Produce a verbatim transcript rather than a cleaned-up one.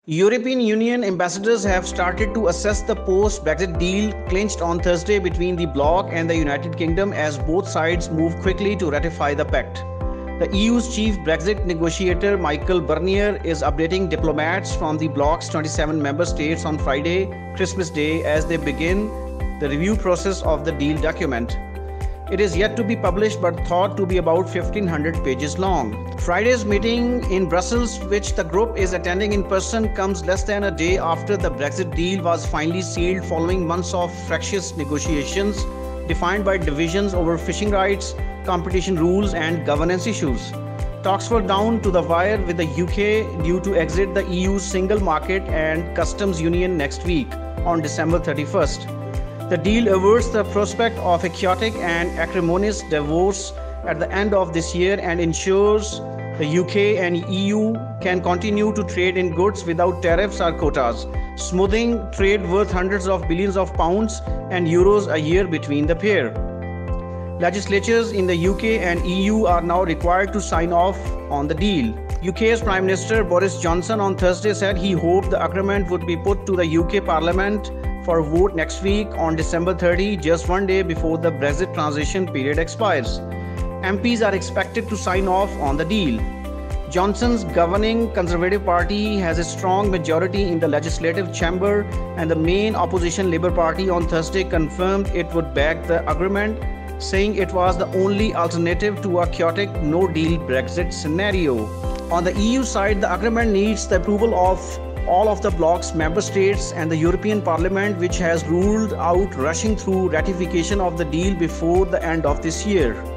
European Union ambassadors have started to assess the post-Brexit deal clinched on Thursday between the bloc and the United Kingdom as both sides move quickly to ratify the pact. The E U's chief Brexit negotiator Michael Barnier is updating diplomats from the bloc's twenty-seven member states on Friday, Christmas Day, as they begin the review process of the deal document. It is yet to be published but thought to be about fifteen hundred pages long. Friday's meeting in Brussels, which the group is attending in person, comes less than a day after the Brexit deal was finally sealed following months of fractious negotiations defined by divisions over fishing rights, competition rules and governance issues. Talks were down to the wire with the U K due to exit the E U's single market and customs union next week on December thirty-first. The deal averts the prospect of a chaotic and acrimonious divorce at the end of this year and ensures the U K and E U can continue to trade in goods without tariffs or quotas, smoothing trade worth hundreds of billions of pounds and euros a year between the pair. Legislatures in the U K and E U are now required to sign off on the deal. U K's Prime Minister Boris Johnson on Thursday said he hoped the agreement would be put to the U K Parliament for a vote next week on December thirtieth, just one day before the Brexit transition period expires. M Ps are expected to sign off on the deal. Johnson's governing Conservative Party has a strong majority in the legislative chamber, and the main opposition Labour Party on Thursday confirmed it would back the agreement, saying it was the only alternative to a chaotic no-deal Brexit scenario. On the E U side, the agreement needs the approval of all of the bloc's member states and the European Parliament, which has ruled out rushing through ratification of the deal before the end of this year.